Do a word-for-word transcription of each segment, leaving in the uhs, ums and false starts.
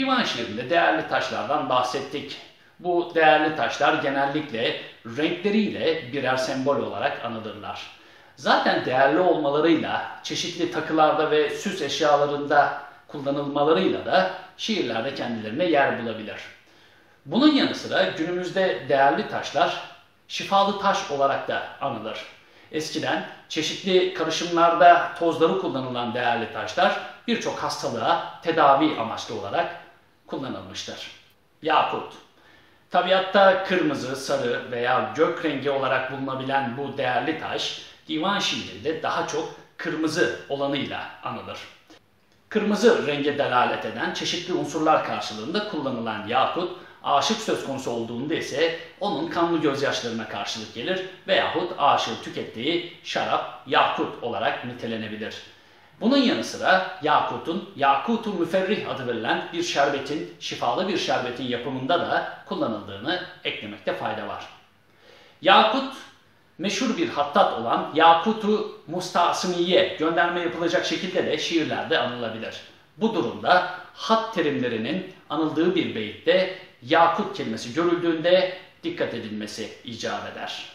Divan şiirinde değerli taşlardan bahsettik. Bu değerli taşlar genellikle renkleriyle birer sembol olarak anılırlar. Zaten değerli olmalarıyla, çeşitli takılarda ve süs eşyalarında kullanılmalarıyla da şiirlerde kendilerine yer bulabilir. Bunun yanı sıra günümüzde değerli taşlar şifalı taş olarak da anılır. Eskiden çeşitli karışımlarda tozları kullanılan değerli taşlar birçok hastalığa tedavi amaçlı olarak kullanılmıştır. Yakut. Tabiatta kırmızı, sarı veya gök rengi olarak bulunabilen bu değerli taş, divan şiirinde daha çok kırmızı olanıyla anılır. Kırmızı renge delalet eden çeşitli unsurlar karşılığında kullanılan yakut, aşık söz konusu olduğunda ise onun kanlı gözyaşlarına karşılık gelir veyahut aşığı tükettiği şarap yakut olarak nitelenebilir. Bunun yanı sıra yakutun yakutu müferrih adı verilen bir şerbetin, şifalı bir şerbetin yapımında da kullanıldığını eklemekte fayda var. Yakut, meşhur bir hattat olan Yakutu Mustasimiye gönderme yapılacak şekilde de şiirlerde anılabilir. Bu durumda hat terimlerinin anıldığı bir beyitte yakut kelimesi görüldüğünde dikkat edilmesi icap eder.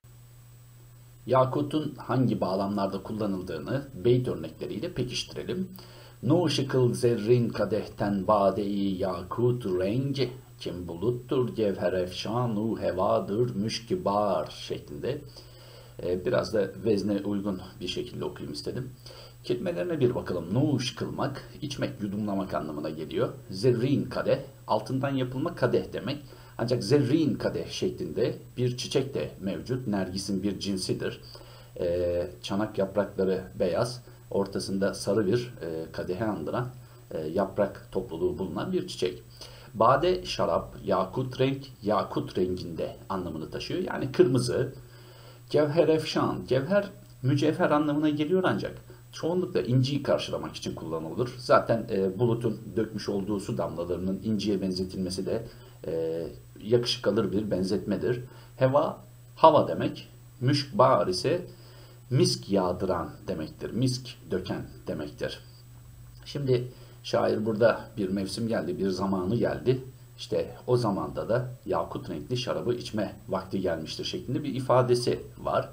Yakutun hangi bağlamlarda kullanıldığını beyit örnekleriyle pekiştirelim. Nu şıkıl zerrin kadehten bade-i yakut rengi, kim buluttur cevher efşanu hevadır müşkibar şeklinde. Ee, biraz da vezne uygun bir şekilde okuyayım istedim. Kelimelerine bir bakalım. Nuş kılmak, içmek, yudumlamak anlamına geliyor. Zerrin kadeh, altından yapılma kadeh demek. Ancak zerrin kadeh şeklinde bir çiçek de mevcut. Nergisin bir cinsidir. Ee, çanak yaprakları beyaz, ortasında sarı bir e, kadehe andıran e, yaprak topluluğu bulunan bir çiçek. Bade şarap, yakut renk, yakut renginde anlamını taşıyor. Yani kırmızı. Cevher efşan, cevher mücevher anlamına geliyor ancak çoğunlukla inciyi karşılamak için kullanılır. Zaten e, bulutun dökmüş olduğu su damlalarının inciye benzetilmesi de e, yakışık alır bir benzetmedir. Heva, hava demek. Müşkbar ise misk yağdıran demektir. Misk döken demektir. Şimdi şair burada bir mevsim geldi, bir zamanı geldi. İşte o zamanda da yakut renkli şarabı içme vakti gelmiştir şeklinde bir ifadesi var.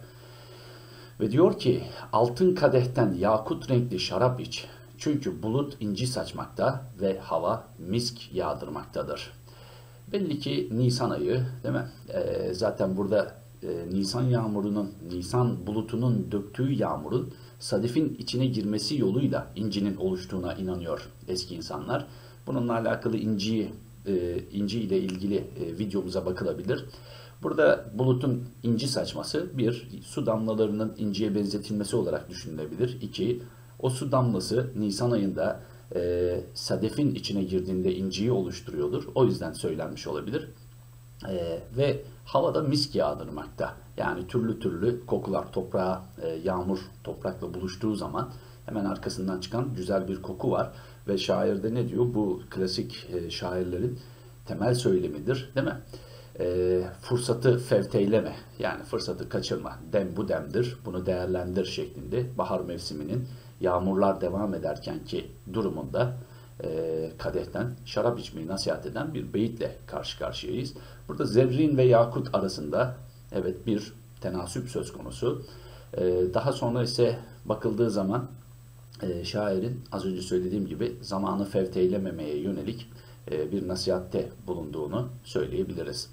Ve diyor ki altın kadehten yakut renkli şarap iç. Çünkü bulut inci saçmakta ve hava misk yağdırmaktadır. Belli ki Nisan ayı değil mi? Ee, zaten burada e, Nisan yağmurunun, Nisan bulutunun döktüğü yağmurun sadifin içine girmesi yoluyla incinin oluştuğuna inanıyor eski insanlar. Bununla alakalı inciyi, e, inci ile ilgili e, videomuza bakılabilir. Burada bulutun inci saçması bir, su damlalarının inciye benzetilmesi olarak düşünülebilir. İki, o su damlası Nisan ayında e, sadefin içine girdiğinde inciyi oluşturuyordur. O yüzden söylenmiş olabilir. E, ve havada misk yağdırmakta. Yani türlü türlü kokular toprağa, e, yağmur toprakla buluştuğu zaman hemen arkasından çıkan güzel bir koku var. Ve şairde ne diyor? Bu klasik e, şairlerin temel söylemidir, değil mi? E, fırsatı fevteyleme, yani fırsatı kaçırma, dem bu demdir, bunu değerlendir şeklinde bahar mevsiminin yağmurlar devam ederken ki durumunda e, kadehten şarap içmeyi nasihat eden bir beyitle karşı karşıyayız. Burada zerrin ve yakut arasında evet bir tenasüp söz konusu. E, daha sonra ise bakıldığı zaman e, şairin az önce söylediğim gibi zamanı fevteylememeye yönelik e, bir nasihatte bulunduğunu söyleyebiliriz.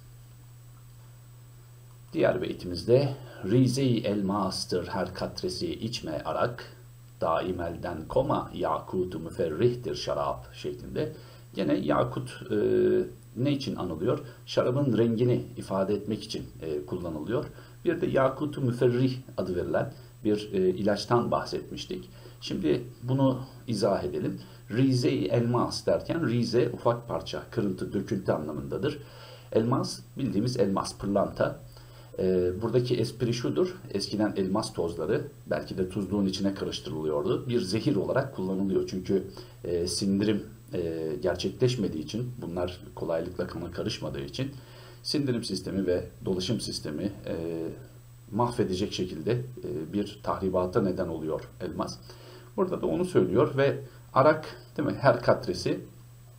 Diğer beytimizde Rize-i elmastır her katresi içme arak, daim elden koma yakutu müferrihtir şarap şeklinde. Gene yakut e, ne için anılıyor? Şarabın rengini ifade etmek için e, kullanılıyor. Bir de yakutu müferrih adı verilen bir e, ilaçtan bahsetmiştik. Şimdi bunu izah edelim. Rize-i elmas derken rize ufak parça, kırıntı, döküntü anlamındadır. Elmas bildiğimiz elmas, pırlanta. E, buradaki espri şudur. Eskiden elmas tozları belki de tuzluğun içine karıştırılıyordu. Bir zehir olarak kullanılıyor. Çünkü e, sindirim e, gerçekleşmediği için, bunlar kolaylıkla kana karışmadığı için sindirim sistemi ve dolaşım sistemi e, mahvedecek şekilde e, bir tahribata neden oluyor elmas. Burada da onu söylüyor ve arak, değil mi? Her katresi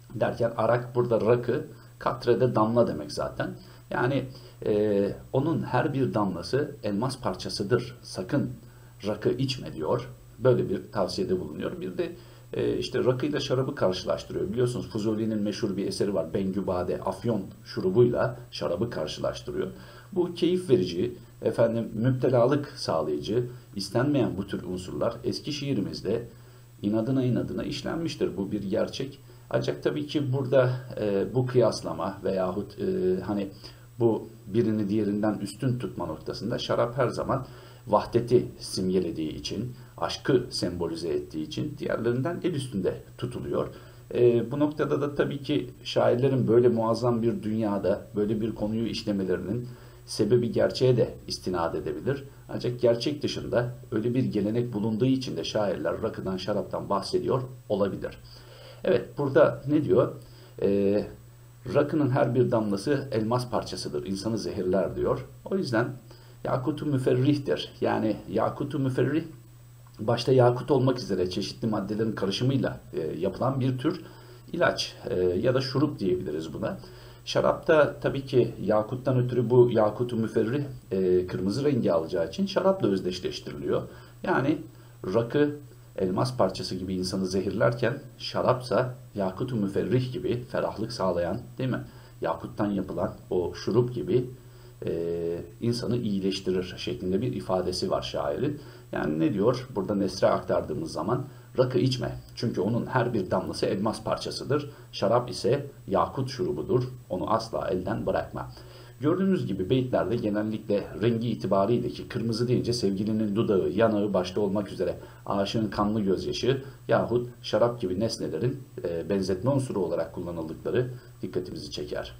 derken arak burada rakı, katrede damla demek zaten. Yani e, onun her bir damlası elmas parçasıdır. Sakın rakı içme diyor. Böyle bir tavsiyede bulunuyor. Bir de e, işte rakıyla şarabı karşılaştırıyor. Biliyorsunuz Fuzuli'nin meşhur bir eseri var. Bengübade, afyon şurubuyla şarabı karşılaştırıyor. Bu keyif verici, efendim müptelalık sağlayıcı, istenmeyen bu tür unsurlar eski şiirimizde inadına inadına işlenmiştir. Bu bir gerçek. Ancak tabii ki burada e, bu kıyaslama veyahut e, hani bu birini diğerinden üstün tutma noktasında şarap her zaman vahdeti simgelediği için, aşkı sembolize ettiği için diğerlerinden el üstünde tutuluyor. E, bu noktada da tabii ki şairlerin böyle muazzam bir dünyada böyle bir konuyu işlemelerinin sebebi gerçeğe de istinad edebilir. Ancak gerçek dışında öyle bir gelenek bulunduğu için de şairler rakıdan, şaraptan bahsediyor olabilir. Evet, burada ne diyor? Ee, rakının her bir damlası elmas parçasıdır, insanı zehirler diyor. O yüzden yakutu müferrihtir. Yani yakutu müferrih, başta yakut olmak üzere çeşitli maddelerin karışımıyla e, yapılan bir tür ilaç e, ya da şurup diyebiliriz buna. Şarapta tabii ki yakuttan ötürü bu yakutu müferrih e, kırmızı rengi alacağı için şarapla özdeşleştiriliyor. Yani rakı elmas parçası gibi insanı zehirlerken şarapsa yakutu müferrih gibi ferahlık sağlayan, değil mi? Yakuttan yapılan o şurup gibi e, insanı iyileştirir şeklinde bir ifadesi var şairin. Yani ne diyor? Burada nesre aktardığımız zaman rakı içme. Çünkü onun her bir damlası elmas parçasıdır. Şarap ise yakut şurubudur. Onu asla elden bırakma. Gördüğünüz gibi beyitlerde genellikle rengi itibariyle ki kırmızı deyince sevgilinin dudağı, yanağı başta olmak üzere aşığın kanlı gözyaşı yahut şarap gibi nesnelerin e, benzetme unsuru olarak kullanıldıkları dikkatimizi çeker.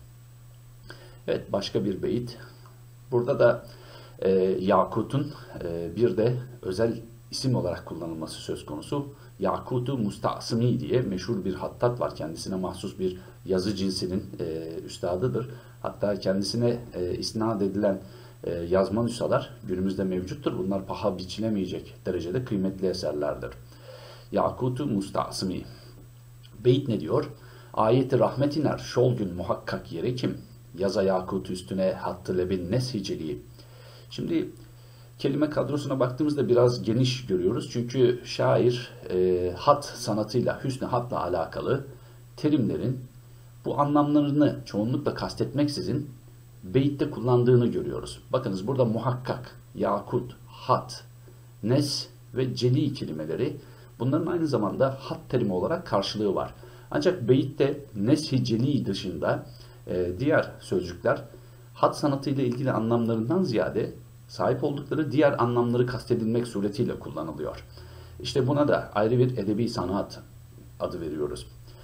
Evet, başka bir beyit. Burada da e, yakutun e, bir de özel isim olarak kullanılması söz konusu. Yakutu Mustasimi diye meşhur bir hattat var. Kendisine mahsus bir yazı cinsinin e, üstadıdır. Hatta kendisine e, isnat edilen e, yazma nüshalar günümüzde mevcuttur. Bunlar paha biçilemeyecek derecede kıymetli eserlerdir. Yakutu Mustasimi. Beyt ne diyor? Ayeti rahmet iner şol gün muhakkak yeri kim? Yaza yakut üstüne hattı lebin neshiciliği. Şimdi kelime kadrosuna baktığımızda biraz geniş görüyoruz. Çünkü şair e, hat sanatıyla, hüsnü hatla alakalı terimlerin bu anlamlarını çoğunlukla kastetmeksizin beyitte kullandığını görüyoruz. Bakınız burada muhakkak, yakut, hat, nes ve celi kelimeleri, bunların aynı zamanda hat terimi olarak karşılığı var. Ancak beyitte nesh-i celi dışında e, diğer sözcükler hat sanatıyla ilgili anlamlarından ziyade sahip oldukları diğer anlamları kastedilmek suretiyle kullanılıyor. İşte buna da ayrı bir edebi sanat adı veriyoruz.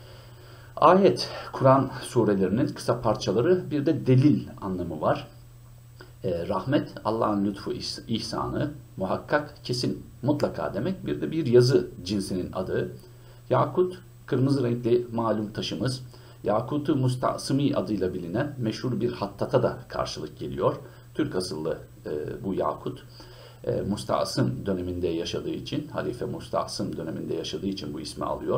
Ayet, Kur'an surelerinin kısa parçaları, bir de delil anlamı var. E, rahmet, Allah'ın lütfu, ihsanı, muhakkak, kesin, mutlaka demek. Bir de bir yazı cinsinin adı. Yakut, kırmızı renkli malum taşımız. Yakutu Mustasimi adıyla bilinen meşhur bir hattata da karşılık geliyor. Türk asıllı e, bu yakut. E, Mustasım döneminde yaşadığı için, Halife Mustasım döneminde yaşadığı için bu ismi alıyor.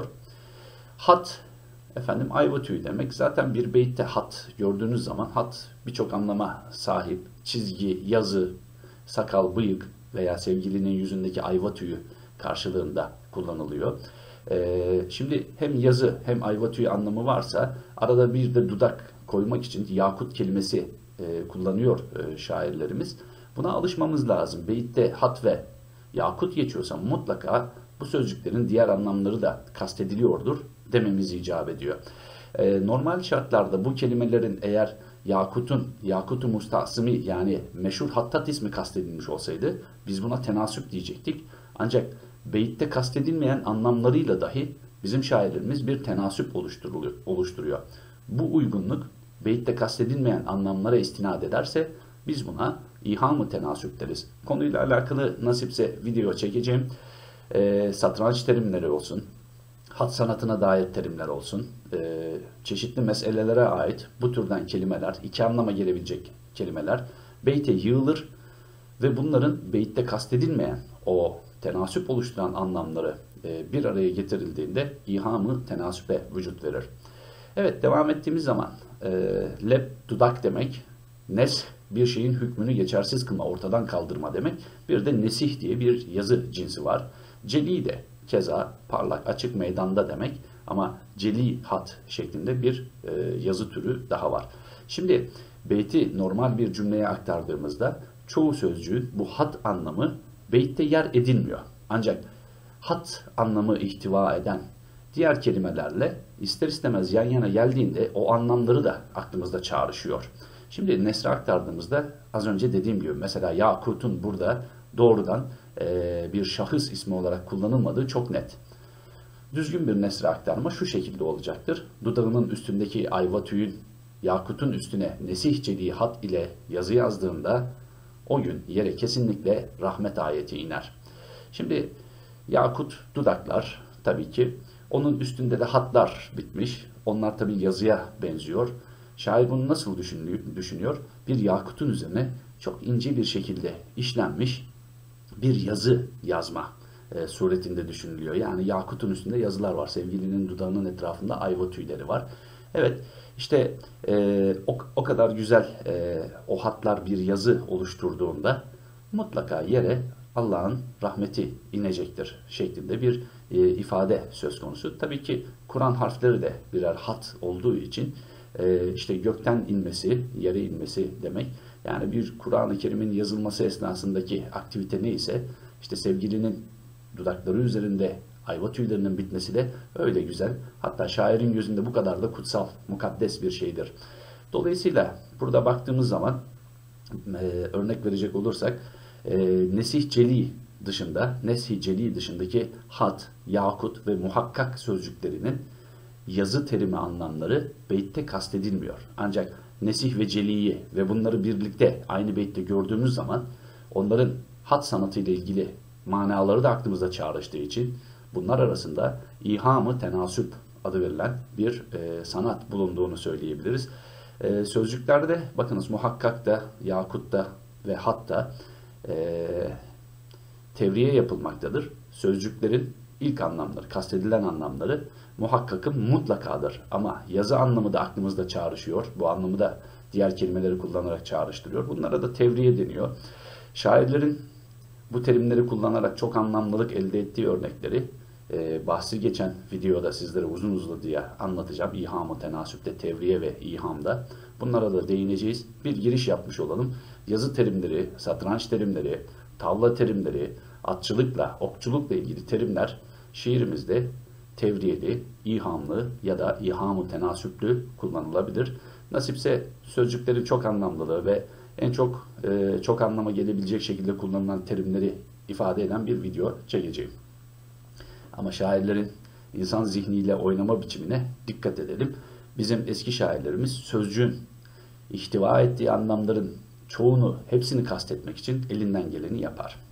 Hat, efendim ayva tüyü demek. Zaten bir beytte hat gördüğünüz zaman hat birçok anlama sahip. Çizgi, yazı, sakal, bıyık veya sevgilinin yüzündeki ayva tüyü karşılığında kullanılıyor. Ee, şimdi hem yazı hem ayva tüyü anlamı varsa arada bir de dudak koymak için yakut kelimesi e, kullanıyor e, şairlerimiz. Buna alışmamız lazım. Beyitte hat ve yakut geçiyorsa mutlaka bu sözcüklerin diğer anlamları da kastediliyordur dememiz icap ediyor. Ee, normal şartlarda bu kelimelerin eğer yakutun, yakutu mustasimi yani meşhur hattat ismi kastedilmiş olsaydı biz buna tenasüp diyecektik. Ancak beyitte kastedilmeyen anlamlarıyla dahi bizim şairlerimiz bir tenasüp oluşturuyor. Bu uygunluk beyitte kastedilmeyen anlamlara istinad ederse biz buna İham-ı tenasüp deriz. Konuyla alakalı nasipse video çekeceğim. E, satranç terimleri olsun, hat sanatına dair terimler olsun, e, çeşitli meselelere ait bu türden kelimeler, iki anlama gelebilecek kelimeler beyte yığılır ve bunların beyitte kastedilmeyen o tenasüp oluşturan anlamları e, bir araya getirildiğinde İham-ı tenasüpe vücut verir. Evet, devam ettiğimiz zaman e, leb dudak demek, nes bir şeyin hükmünü geçersiz kılma, ortadan kaldırma demek. Bir de nesih diye bir yazı cinsi var. Celi de keza parlak, açık meydanda demek ama celi hat şeklinde bir e, yazı türü daha var. Şimdi beyti normal bir cümleye aktardığımızda çoğu sözcüğün bu hat anlamı beytte yer edinmiyor. Ancak hat anlamı ihtiva eden diğer kelimelerle ister istemez yan yana geldiğinde o anlamları da aklımızda çağrışıyor. Şimdi nesre aktardığımızda az önce dediğim gibi mesela Yakut'un burada doğrudan e, bir şahıs ismi olarak kullanılmadığı çok net. Düzgün bir nesre aktarma şu şekilde olacaktır. Dudağının üstündeki ayva tüyün Yakut'un üstüne nesihçeliği hat ile yazı yazdığında o gün yere kesinlikle rahmet ayeti iner. Şimdi Yakut dudaklar tabii ki, onun üstünde de hatlar bitmiş. Onlar tabii yazıya benziyor. Şair bunu nasıl düşünüyor? Bir yakutun üzerine çok ince bir şekilde işlenmiş bir yazı yazma e, suretinde düşünülüyor. Yani yakutun üstünde yazılar var. Sevgilinin dudağının etrafında ayva tüyleri var. Evet, işte e, o, o kadar güzel e, o hatlar bir yazı oluşturduğunda mutlaka yere Allah'ın rahmeti inecektir şeklinde bir e, ifade söz konusu. Tabii ki Kur'an harfleri de birer hat olduğu için e, işte gökten inmesi, yere inmesi demek. Yani bir Kur'an-ı Kerim'in yazılması esnasındaki aktivite neyse, işte sevgilinin dudakları üzerinde ayva tüylerinin bitmesi de öyle güzel. Hatta şairin gözünde bu kadar da kutsal, mukaddes bir şeydir. Dolayısıyla burada baktığımız zaman e, örnek verecek olursak e, nesih celi dışında, nesih celi dışındaki hat, yakut ve muhakkak sözcüklerinin yazı terimi anlamları beytte kastedilmiyor. Ancak nesih ve celiyi ve bunları birlikte aynı beytte gördüğümüz zaman onların hat sanatı ile ilgili manaları da aklımızda çağrıştığı için bunlar arasında İham-ı Tenasüp adı verilen bir e, sanat bulunduğunu söyleyebiliriz. E, sözcüklerde bakınız muhakkak da, yakut da ve hatta e, tevriye yapılmaktadır. Sözcüklerin ilk anlamları, kastedilen anlamları muhakkakın mutlakadır. Ama yazı anlamı da aklımızda çağrışıyor. Bu anlamı da diğer kelimeleri kullanarak çağrıştırıyor. Bunlara da tevriye deniyor. Şairlerin bu terimleri kullanarak çok anlamlılık elde ettiği örnekleri e, bahsi geçen videoda sizlere uzun uzun diye anlatacağım. İham-ı Tenasüp'te, tevriye ve ihamda. Bunlara da değineceğiz. Bir giriş yapmış olalım. Yazı terimleri, satranç terimleri, tavla terimleri, atçılıkla, okçulukla ilgili terimler şiirimizde tevriyeli, ihamlı ya da iham-ı tenasüplü kullanılabilir. Nasipse sözcüklerin çok anlamlılığı ve en çok e, çok anlama gelebilecek şekilde kullanılan terimleri ifade eden bir video çekeceğim. Ama şairlerin insan zihniyle oynama biçimine dikkat edelim. Bizim eski şairlerimiz sözcüğün ihtiva ettiği anlamların çoğunu, hepsini kastetmek için elinden geleni yapar.